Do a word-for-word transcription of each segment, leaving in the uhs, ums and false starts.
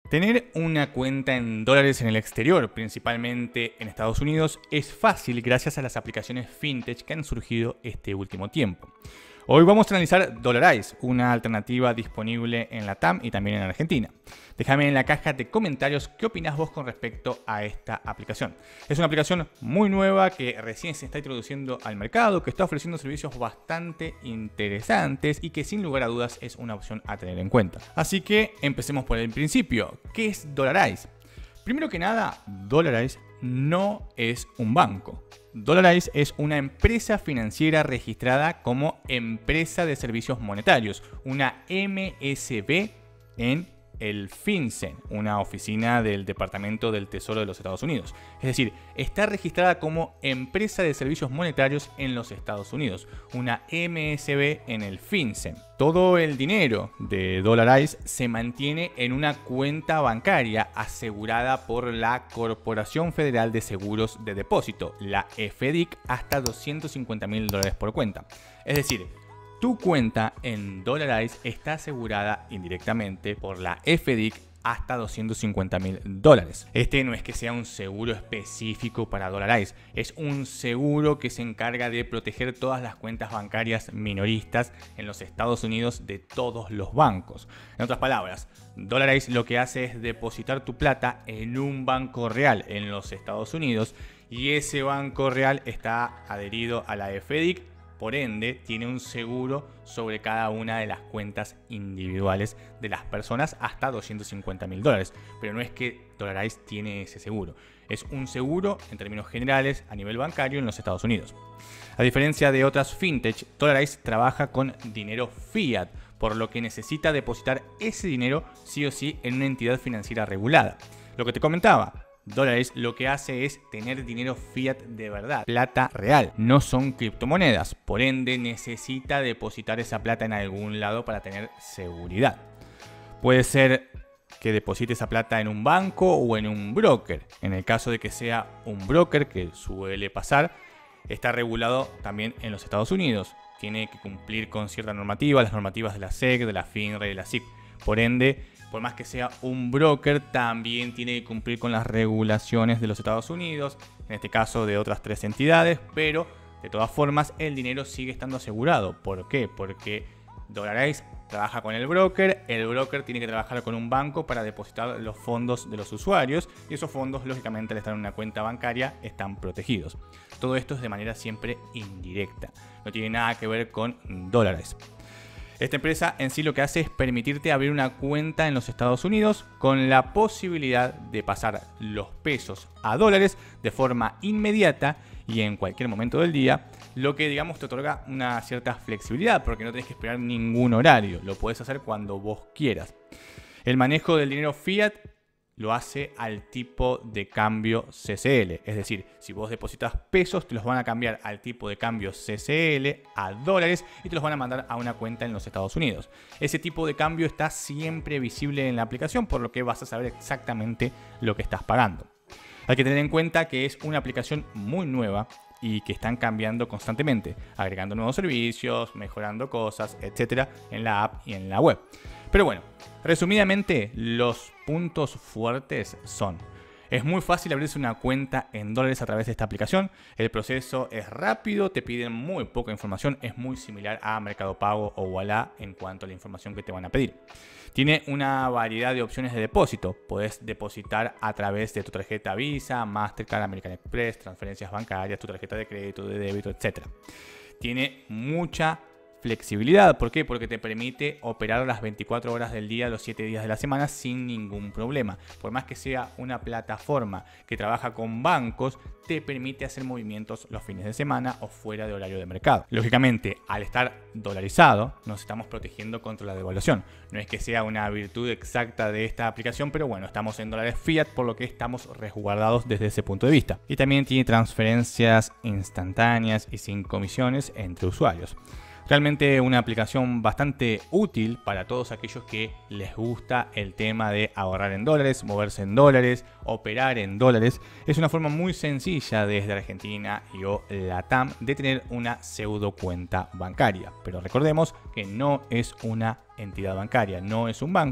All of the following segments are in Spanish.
Tener una cuenta en dólares en el exterior, principalmente en Estados Unidos, es fácil gracias a las aplicaciones fintech que han surgido este último tiempo. Hoy vamos a analizar Dollarize, una alternativa disponible en la T A M y también en Argentina. Déjame en la caja de comentarios qué opinás vos con respecto a esta aplicación. Es una aplicación muy nueva que recién se está introduciendo al mercado, que está ofreciendo servicios bastante interesantes y que sin lugar a dudas es una opción a tener en cuenta. Así que empecemos por el principio. ¿Qué es Dollarize? Primero que nada, Dollarize no es un banco. Dollarize es una empresa financiera registrada como Empresa de Servicios Monetarios, una M S B en el FinCEN, una oficina del Departamento del Tesoro de los Estados Unidos. Es decir, está registrada como Empresa de Servicios Monetarios en los Estados Unidos, una M S B en el FinCEN. Todo el dinero de Dollarize se mantiene en una cuenta bancaria asegurada por la Corporación Federal de Seguros de Depósito, la F D I C, hasta doscientos cincuenta mil dólares por cuenta. Es decir, tu cuenta en Dollarize está asegurada indirectamente por la F D I C hasta doscientos cincuenta mil dólares. Este no es que sea un seguro específico para Dollarize, es un seguro que se encarga de proteger todas las cuentas bancarias minoristas en los Estados Unidos de todos los bancos. En otras palabras, Dollarize lo que hace es depositar tu plata en un banco real en los Estados Unidos y ese banco real está adherido a la F D I C. Por ende, tiene un seguro sobre cada una de las cuentas individuales de las personas hasta doscientos cincuenta mil dólares. Pero no es que Dollarize tiene ese seguro. Es un seguro, en términos generales, a nivel bancario en los Estados Unidos. A diferencia de otras fintech, Dollarize trabaja con dinero fiat, por lo que necesita depositar ese dinero sí o sí en una entidad financiera regulada. Lo que te comentaba, Dollarize lo que hace es tener dinero fiat de verdad, plata real, no son criptomonedas, por ende necesita depositar esa plata en algún lado para tener seguridad. Puede ser que deposite esa plata en un banco o en un broker. En el caso de que sea un broker, que suele pasar, está regulado también en los Estados Unidos. Tiene que cumplir con cierta normativa, las normativas de la S E C, de la FINRA y de la S I C. Por ende, por más que sea un broker, también tiene que cumplir con las regulaciones de los Estados Unidos, en este caso de otras tres entidades, pero de todas formas el dinero sigue estando asegurado. ¿Por qué? Porque Dollarize trabaja con el broker, el broker tiene que trabajar con un banco para depositar los fondos de los usuarios y esos fondos, lógicamente, al estar en una cuenta bancaria, están protegidos. Todo esto es de manera siempre indirecta, no tiene nada que ver con Dollarize. Esta empresa en sí lo que hace es permitirte abrir una cuenta en los Estados Unidos con la posibilidad de pasar los pesos a dólares de forma inmediata y en cualquier momento del día, lo que digamos te otorga una cierta flexibilidad porque no tenés que esperar ningún horario, lo puedes hacer cuando vos quieras. El manejo del dinero fiat lo hace al tipo de cambio C C L. Es decir, si vos depositas pesos, te los van a cambiar al tipo de cambio C C L a dólares y te los van a mandar a una cuenta en los Estados Unidos. Ese tipo de cambio está siempre visible en la aplicación, por lo que vas a saber exactamente lo que estás pagando. Hay que tener en cuenta que es una aplicación muy nueva y que están cambiando constantemente, agregando nuevos servicios, mejorando cosas, etcétera, en la app y en la web. Pero bueno, resumidamente, los puntos fuertes son: es muy fácil abrirse una cuenta en dólares a través de esta aplicación. El proceso es rápido, te piden muy poca información, es muy similar a Mercado Pago o Ualá en cuanto a la información que te van a pedir. Tiene una variedad de opciones de depósito. Puedes depositar a través de tu tarjeta Visa, Mastercard, American Express, transferencias bancarias, tu tarjeta de crédito, de débito, etcétera. Tiene mucha flexibilidad. ¿Por qué? Porque te permite operar las veinticuatro horas del día, los siete días de la semana sin ningún problema. Por más que sea una plataforma que trabaja con bancos, te permite hacer movimientos los fines de semana o fuera de horario de mercado. Lógicamente, al estar dolarizado, nos estamos protegiendo contra la devaluación. No es que sea una virtud exacta de esta aplicación, pero bueno, estamos en dólares fiat, por lo que estamos resguardados desde ese punto de vista. Y también tiene transferencias instantáneas y sin comisiones entre usuarios. Realmente una aplicación bastante útil para todos aquellos que les gusta el tema de ahorrar en dólares, moverse en dólares, operar en dólares. Es una forma muy sencilla desde Argentina y o la T A M de tener una pseudo cuenta bancaria. Pero recordemos que no es una entidad bancaria, no es un banco,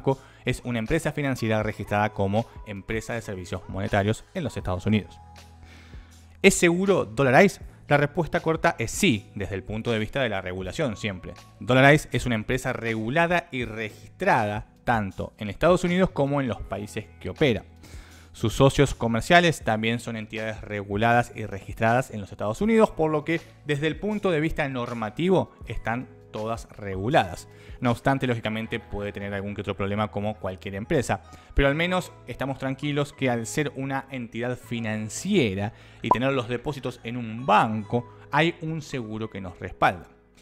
es una empresa financiera registrada como empresa de servicios monetarios en los Estados Unidos. ¿Es seguro Dolarize? La respuesta corta es sí, desde el punto de vista de la regulación siempre. Dolarize es una empresa regulada y registrada tanto en Estados Unidos como en los países que opera. Sus socios comerciales también son entidades reguladas y registradas en los Estados Unidos, por lo que desde el punto de vista normativo están todas reguladas. No obstante, lógicamente puede tener algún que otro problema como cualquier empresa, pero al menos estamos tranquilos que al ser una entidad financiera y tener los depósitos en un banco, hay un seguro que nos respalda.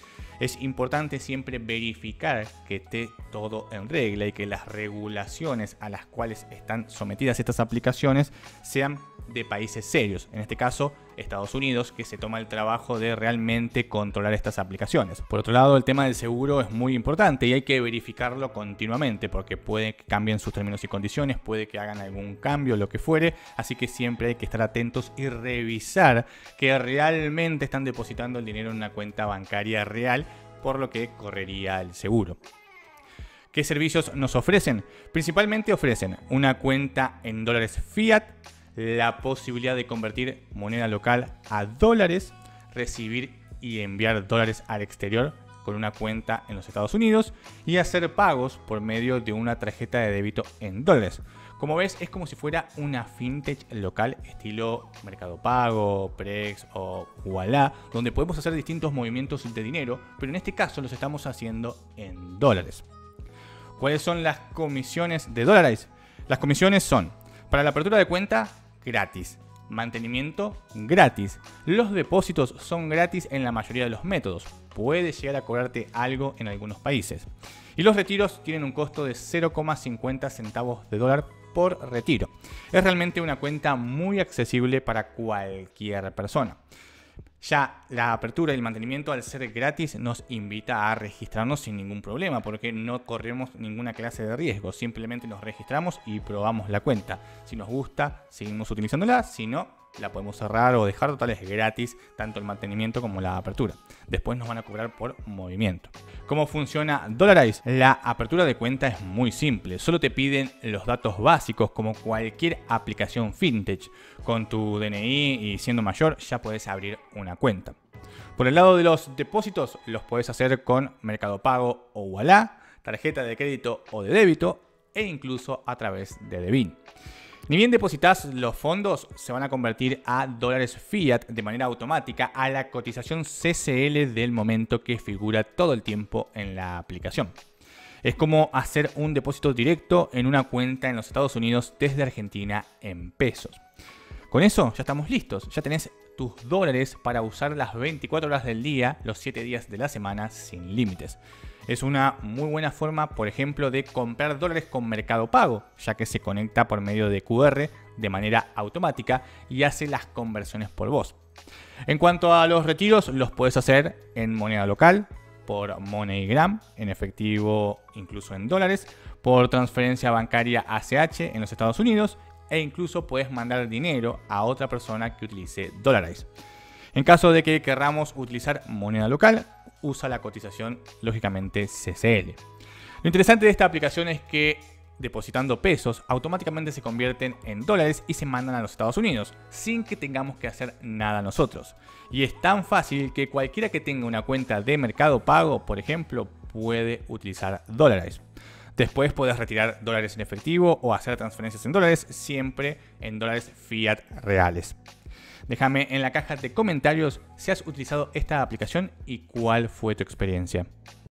Es importante siempre verificar que esté todo en regla y que las regulaciones a las cuales están sometidas estas aplicaciones sean de países serios, en este caso Estados Unidos, que se toma el trabajo de realmente controlar estas aplicaciones. Por otro lado, el tema del seguro es muy importante y hay que verificarlo continuamente porque puede que cambien sus términos y condiciones, puede que hagan algún cambio, lo que fuere, así que siempre hay que estar atentos y revisar que realmente están depositando el dinero en una cuenta bancaria real, por lo que correría el seguro. ¿Qué servicios nos ofrecen? Principalmente ofrecen una cuenta en dólares fiat, la posibilidad de convertir moneda local a dólares, recibir y enviar dólares al exterior con una cuenta en los Estados Unidos y hacer pagos por medio de una tarjeta de débito en dólares. Como ves, es como si fuera una fintech local estilo Mercado Pago, Prex o Ualá, donde podemos hacer distintos movimientos de dinero, pero en este caso los estamos haciendo en dólares. ¿Cuáles son las comisiones de Dolarize? Las comisiones son, para la apertura de cuenta, gratis. Mantenimiento, gratis. Los depósitos son gratis en la mayoría de los métodos. Puede llegar a cobrarte algo en algunos países. Y los retiros tienen un costo de cero coma cincuenta centavos de dólar por retiro. Es realmente una cuenta muy accesible para cualquier persona. Ya la apertura y el mantenimiento, al ser gratis, nos invita a registrarnos sin ningún problema porque no corremos ninguna clase de riesgo. Simplemente nos registramos y probamos la cuenta. Si nos gusta, seguimos utilizándola. Si no, la podemos cerrar o dejar. Total, es gratis tanto el mantenimiento como la apertura. Después nos van a cobrar por movimiento. ¿Cómo funciona Dolarize? La apertura de cuenta es muy simple. Solo te piden los datos básicos como cualquier aplicación fintech. Con tu D N I y siendo mayor ya puedes abrir una cuenta. Por el lado de los depósitos, los puedes hacer con Mercado Pago o Ualá, tarjeta de crédito o de débito e incluso a través de Devin. Ni bien depositas los fondos, se van a convertir a dólares fiat de manera automática a la cotización C C L del momento que figura todo el tiempo en la aplicación. Es como hacer un depósito directo en una cuenta en los Estados Unidos desde Argentina en pesos. Con eso ya estamos listos, ya tenés tus dólares para usar las veinticuatro horas del día, los siete días de la semana sin límites. Es una muy buena forma, por ejemplo, de comprar dólares con Mercado Pago, ya que se conecta por medio de Q R de manera automática y hace las conversiones por vos. En cuanto a los retiros, los puedes hacer en moneda local, por MoneyGram, en efectivo incluso en dólares, por transferencia bancaria A C H en los Estados Unidos e incluso puedes mandar dinero a otra persona que utilice Dolarize. En caso de que querramos utilizar moneda local, usa la cotización lógicamente C C L. Lo interesante de esta aplicación es que depositando pesos automáticamente se convierten en dólares y se mandan a los Estados Unidos sin que tengamos que hacer nada nosotros. Y es tan fácil que cualquiera que tenga una cuenta de Mercado Pago, por ejemplo, puede utilizar Dolarize. Después puedes retirar dólares en efectivo o hacer transferencias en dólares, siempre en dólares fiat reales. Déjame en la caja de comentarios si has utilizado esta aplicación y cuál fue tu experiencia.